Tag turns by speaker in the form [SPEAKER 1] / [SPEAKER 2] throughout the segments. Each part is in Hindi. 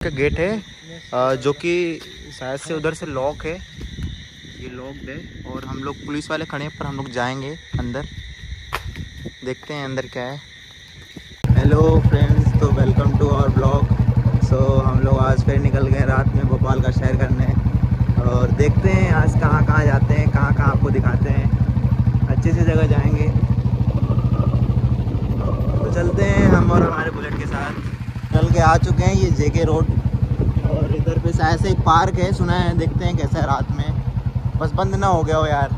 [SPEAKER 1] का गेट है जो कि शायद से उधर से लॉक है, ये लॉक्ड है और हम लोग पुलिस वाले खड़े हैं पर हम लोग जाएंगे अंदर, देखते हैं अंदर क्या है। हेलो फ्रेंड्स, तो welcome to our blog. So हम लोग आज फिर निकल गए रात में भोपाल का शहर करने और देखते हैं आज कहाँ कहाँ जाते हैं, कहाँ कहाँ आपको दिखाते हैं। अच्छी सी जगह जाएंगे तो चलते हैं हम और हमारे बुलेट के साथ। चल के आ चुके हैं ये जेके रोड और इधर पे शायद से एक पार्क है, सुना है, देखते हैं कैसा है रात में, बस बंद ना हो गया हो यार।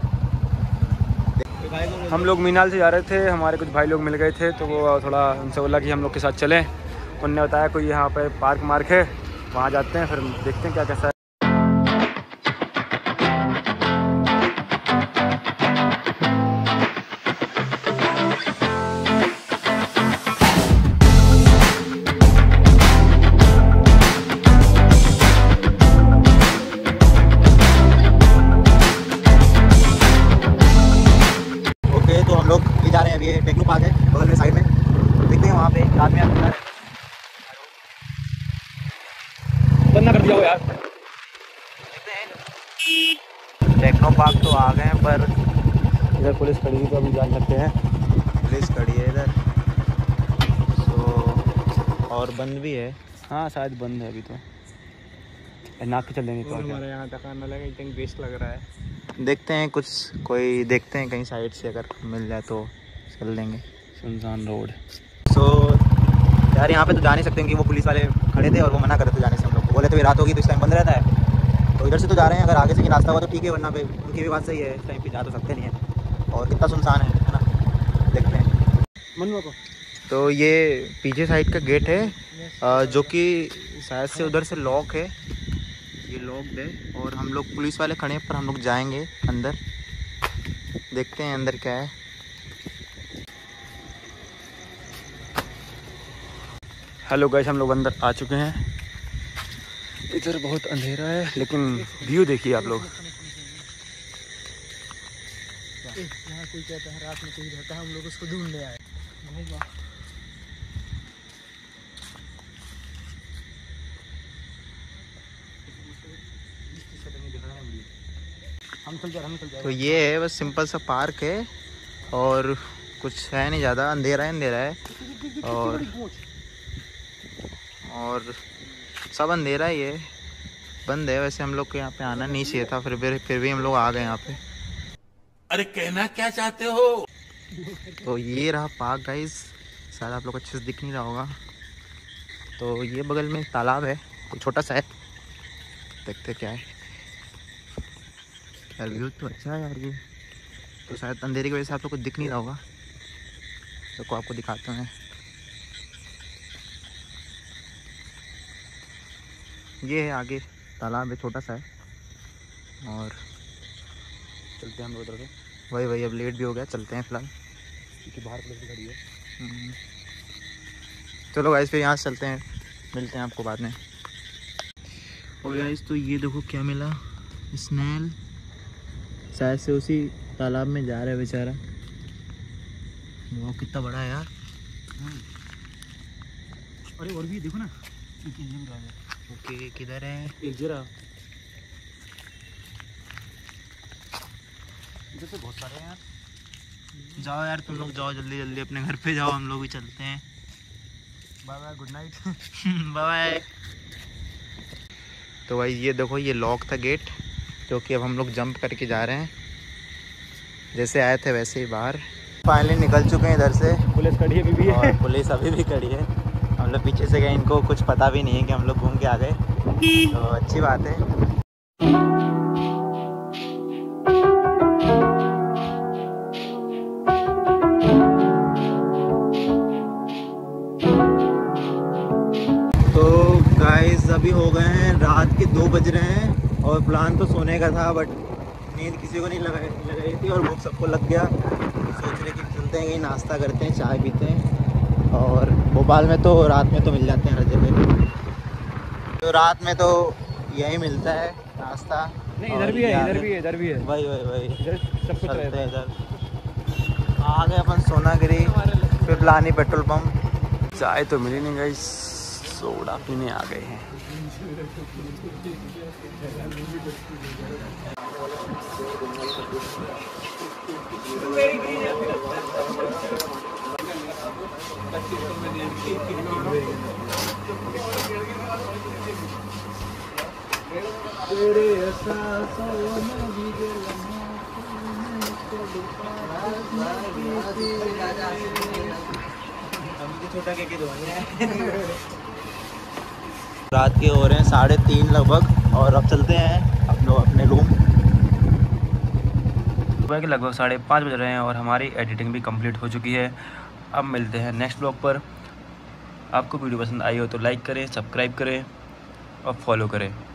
[SPEAKER 2] हम लोग मीनाल से जा रहे थे, हमारे कुछ भाई लोग मिल गए थे तो वो थोड़ा उनसे बोला कि हम लोग के साथ चलें। उनने बताया कोई यहाँ पे पार्क मार्क है, वहाँ जाते हैं, फिर देखते हैं क्या कैसा है।
[SPEAKER 1] तो हम लोग ये जा रहे हैं, अभी ये टेक्नो पार्क है बगल में साइड में, देखते हैं वहाँ पे रात में आता है।
[SPEAKER 2] बंद ना कर दिया हो यार।
[SPEAKER 1] देखते हैं टेक्नो पार्क तो आ गए हैं पर
[SPEAKER 2] इधर पुलिस खड़ी है तो अभी जा सकते हैं।
[SPEAKER 1] पुलिस खड़ी है इधर तो, और बंद भी है।
[SPEAKER 2] हाँ शायद बंद है अभी तो, नाक के चल देंगे।
[SPEAKER 3] हमारे यहाँ तक आने लगे, एकदम बेस्ट लग रहा है।
[SPEAKER 1] देखते हैं कुछ कोई देखते हैं कहीं साइड से अगर मिल जाए तो चल लेंगे।
[SPEAKER 2] सुनसान रोड।
[SPEAKER 1] सो यार यहाँ पे तो जा नहीं सकते क्योंकि वो पुलिस वाले खड़े थे और वो मना कर रहे थे जाने से। हम लोग बोले थे रात होगी तो इस टाइम बंद रहता है, तो इधर से तो जा रहे हैं। अगर आगे से ही रास्ता हुआ तो ठीक है, वरना पे उनकी भी बात सही है, इस टाइम पे जा तो सकते नहीं है और कितना सुनसान है ना। देखते हैं
[SPEAKER 2] मनुआ को।
[SPEAKER 1] तो ये पीछे साइड का गेट है जो कि शायद से उधर से लॉक है, ये लॉक्ड है और हम लोग पुलिस वाले खड़े हैं पर हम लोग जाएंगे अंदर, देखते हैं अंदर क्या है।
[SPEAKER 2] हेलो गाइस, हम लोग अंदर आ चुके हैं। इधर बहुत अंधेरा है लेकिन व्यू देखिए आप लोग।
[SPEAKER 3] यहाँ कोई कहता है रात में कोई रहता है, हम लोग उसको ढूंढने आए।
[SPEAKER 2] हम चल जाए।
[SPEAKER 1] तो ये है बस सिंपल सा पार्क है और कुछ है नहीं ज़्यादा, अंधेरा है और सब अंधेरा ही है, बंद है। वैसे हम लोग को यहाँ पे आना नहीं चाहिए था, फिर भी हम लोग आ गए यहाँ पे।
[SPEAKER 4] अरे कहना क्या चाहते हो?
[SPEAKER 1] तो ये रहा पार्क गाइस, शायद आप लोग को अच्छे से दिख नहीं रहा होगा। तो ये बगल में तालाब है, तो छोटा सा है, देखते क्या है यार। व्यू तो अच्छा है यार ये, तो शायद अंधेरे की वजह से आप लोग को दिख नहीं रहा होगा, तो आपको दिखाते हैं। ये है आगे तालाब है, छोटा सा है और
[SPEAKER 2] चलते हैं हम लोग उधर से।
[SPEAKER 1] वही अब लेट भी हो गया, चलते हैं फिलहाल
[SPEAKER 2] क्योंकि बाहर पुलिस भी खड़ी है।
[SPEAKER 1] चलो गाइस फिर यहाँ से चलते हैं, मिलते हैं आपको बाद में। और गाइस तो ये देखो क्या मिला, स्नेल, शायद से उसी तालाब में जा रहा है बेचारा। वो कितना बड़ा है यार।
[SPEAKER 2] अरे और भी देखो ना।
[SPEAKER 1] ओके किधर है?
[SPEAKER 2] एक जरा इधर से बहुत सारे हैं यार।
[SPEAKER 1] जाओ यार तुम लोग, जाओ जल्दी जल्दी अपने घर पे जाओ, हम लोग भी चलते हैं।
[SPEAKER 2] Bye bye, good night.
[SPEAKER 1] Bye bye. तो भाई ये देखो ये लॉक था गेट, जो कि अब हम लोग जंप करके जा रहे हैं, जैसे आए थे वैसे ही बाहर। फाइनली निकल चुके हैं इधर से।
[SPEAKER 2] पुलिस खड़ी है अभी भी,
[SPEAKER 1] और पुलिस अभी भी खड़ी है। हम लोग पीछे से गए, इनको कुछ पता भी नहीं है कि हम लोग घूम के आ गए, तो अच्छी बात है। तो गाइस अभी हो गए हैं रात के 2 बज रहे हैं और प्लान तो सोने का था, बट नींद किसी को नहीं लगाई थी और भूख सबको लग गया। सोच रहे कि चलते हैं कहीं नाश्ता करते हैं, चाय पीते हैं। और भोपाल में तो रात में तो मिल जाते हैं हर जगह, तो रात में तो यही मिलता है नाश्ता।
[SPEAKER 2] नहीं इधर भी है, इधर भी है, इधर भी है।
[SPEAKER 1] वही
[SPEAKER 2] इधर सब कुछ रहता है।
[SPEAKER 1] इधर आ गए अपन सोनागिरी, फिर पिलानी पेट्रोल पंप।
[SPEAKER 2] चाय तो मिली नहीं गाइस, सोडा पीने आ गए हैं।
[SPEAKER 1] रात के हो रहे हैं 3:30 लगभग और अब चलते हैं हम लोग अपने रूम।
[SPEAKER 2] सुबह के लगभग 5:30 बज रहे हैं और हमारी एडिटिंग भी कंप्लीट हो चुकी है। अब मिलते हैं नेक्स्ट ब्लॉग पर। आपको वीडियो पसंद आई हो तो लाइक करें, सब्सक्राइब करें और फॉलो करें।